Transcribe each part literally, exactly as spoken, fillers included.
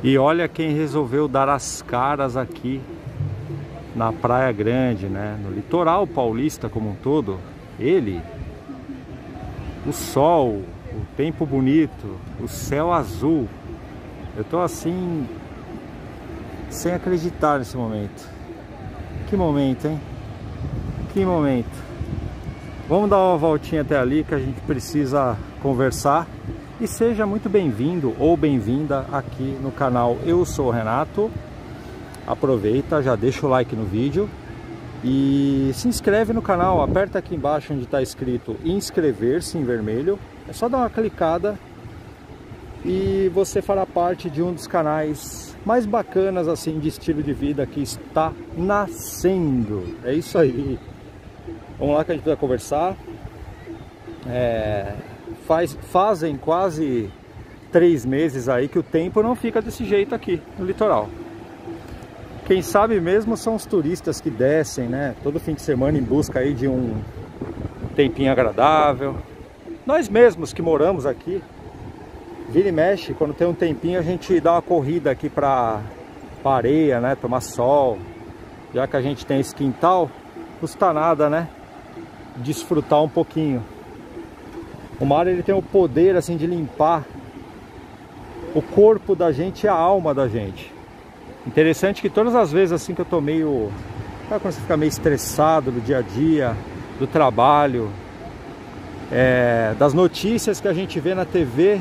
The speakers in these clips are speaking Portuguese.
E olha quem resolveu dar as caras aqui na Praia Grande, né? No litoral paulista como um todo. Ele, o sol, o tempo bonito, o céu azul. Eu tô assim, sem acreditar nesse momento. Que momento, hein? Que momento. Vamos dar uma voltinha até ali que a gente precisa conversar. E seja muito bem-vindo ou bem-vinda aqui no canal. Eu sou o Renato. Aproveita, já deixa o like no vídeo e se inscreve no canal. Aperta aqui embaixo onde está escrito inscrever-se em vermelho. É só dar uma clicada e você fará parte de um dos canais mais bacanas assim de estilo de vida que está nascendo. É isso aí. Vamos lá que a gente vai conversar. É... Faz, fazem quase três meses aí que o tempo não fica desse jeito aqui no litoral. Quem sabe mesmo são os turistas que descem, né, todo fim de semana em busca aí de um tempinho agradável. Nós mesmos que moramos aqui, vira e mexe, quando tem um tempinho a gente dá uma corrida aqui pra, pra areia, né, tomar sol. Já que a gente tem esse quintal, custa nada, né, desfrutar um pouquinho. O mar ele tem o poder assim de limpar o corpo da gente e a alma da gente. Interessante que todas as vezes assim que eu tô meio... Sabe quando você fica meio estressado do dia a dia, do trabalho, é, das notícias que a gente vê na T V.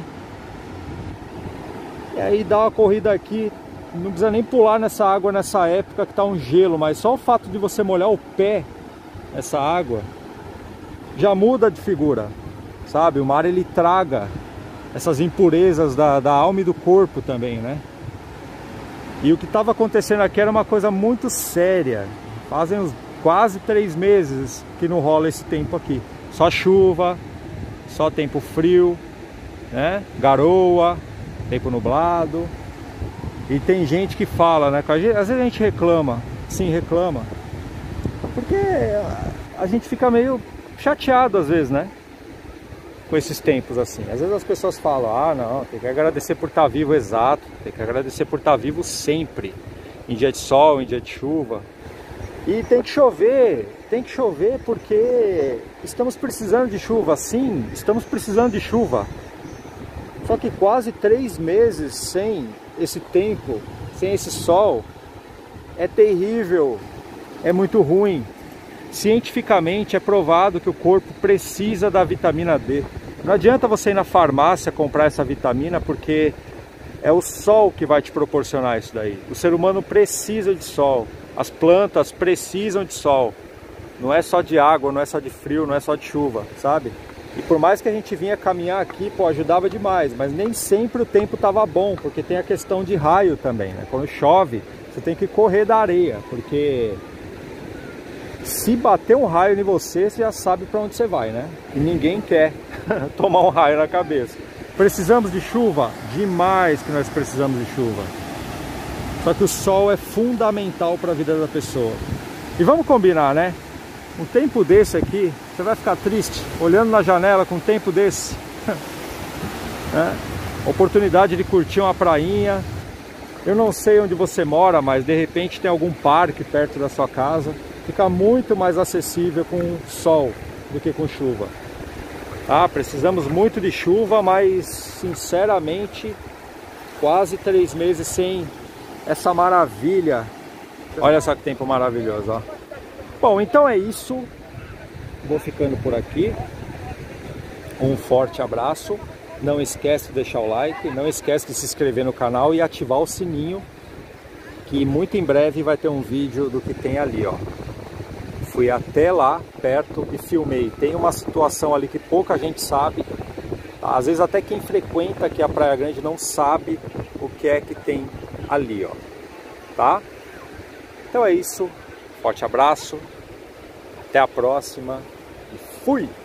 E aí dá uma corrida aqui, não precisa nem pular nessa água nessa época que tá um gelo, mas só o fato de você molhar o pé nessa água já muda de figura. Sabe, o mar ele traga essas impurezas da, da alma e do corpo também, né? E o que estava acontecendo aqui era uma coisa muito séria. Fazem uns quase três meses que não rola esse tempo aqui. Só chuva, só tempo frio, né? Garoa, tempo nublado. E tem gente que fala, né? Às vezes a gente reclama, sim, reclama. Porque a gente fica meio chateado às vezes, né? Com esses tempos assim. Às vezes as pessoas falam, ah não, tem que agradecer por estar vivo, exato, tem que agradecer por estar vivo sempre, em dia de sol, em dia de chuva. E tem que chover, tem que chover porque estamos precisando de chuva, sim, estamos precisando de chuva. Só que quase três meses sem esse tempo, sem esse sol, é terrível, é muito ruim. Cientificamente é provado que o corpo precisa da vitamina D. Não adianta você ir na farmácia comprar essa vitamina porque é o sol que vai te proporcionar isso daí. O ser humano precisa de sol, as plantas precisam de sol. Não é só de água, não é só de frio, não é só de chuva, sabe? E por mais que a gente vinha caminhar aqui, pô, ajudava demais, mas nem sempre o tempo estava bom, porque tem a questão de raio também, né? Quando chove, você tem que correr da areia, porque se bater um raio em você, você já sabe para onde você vai, né? E ninguém quer tomar um raio na cabeça. Precisamos de chuva? Demais que nós precisamos de chuva. Só que o sol é fundamental para a vida da pessoa. E vamos combinar, né? Um tempo desse aqui, você vai ficar triste olhando na janela com um tempo desse. É? Oportunidade de curtir uma prainha. Eu não sei onde você mora, mas de repente tem algum parque perto da sua casa. Fica muito mais acessível com sol do que com chuva. Ah, precisamos muito de chuva, mas sinceramente quase três meses sem essa maravilha. Olha só que tempo maravilhoso, ó. Bom, então é isso. Vou ficando por aqui. Um forte abraço. Não esquece de deixar o like, não esquece de se inscrever no canal e ativar o sininho, que muito em breve vai ter um vídeo do que tem ali, ó. Fui até lá perto e filmei. Tem uma situação ali que pouca gente sabe. Tá? Às vezes até quem frequenta aqui a Praia Grande não sabe o que é que tem ali, ó. Tá? Então é isso. Forte abraço. Até a próxima. E fui!